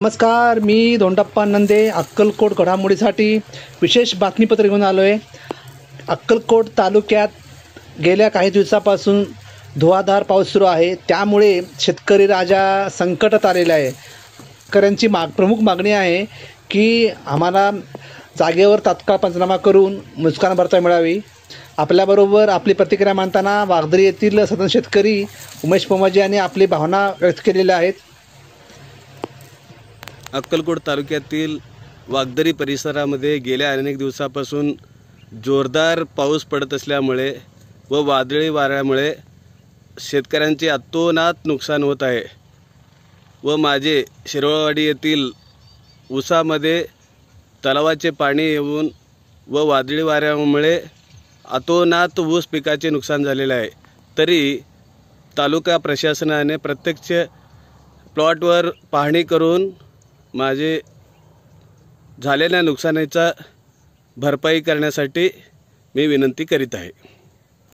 नमस्कार, मी धोंडप्पा नंदे अक्कलकोट घडामोडीसाठी विशेष बातमीपत्र घेऊन आलो आहे। अक्कलकोट तालुक्यात गेल्या काही दिवसापासून धुवाधार पाऊस सुरू आहे, त्यामुळे शेतकरी राजा संकटात आलेला आहे। शेतकऱ्यांची प्रमुख मागणी आहे की आम्हाला जागेवर तात्काळ पंचनामा करून नुकसान भरपाई मिळावी। आपल्याबरोबर आपली प्रतिक्रिया मांडताना वागदरी येथील सदन शेतकरी उमेश पोमाजी यांनी आपली भावना व्यक्त केलेल्या आहेत। अक्कलकोट तालुक्यातील वागदरी परिसरामध्ये गेल्या अनेक दिवसापासून जोरदार पाऊस पडत असल्यामुळे व वादळी वाऱ्यामुळे शेतकऱ्यांचे अतोनात नुकसान होत आहे व माझे शिरवळवाडी येथील ऊसामध्ये तलावाचे पाणी येऊन व वादळी वाऱ्यामुळे अतोनात ऊस पिकाचे नुकसान झालेले आहे। तरी तालुका प्रशासनाने प्रत्यक्ष प्लॉटवर पाहणी करून माझे झालेल्या नुकसानीचा भरपाई करण्यासाठी मी विनंती करीत आहे।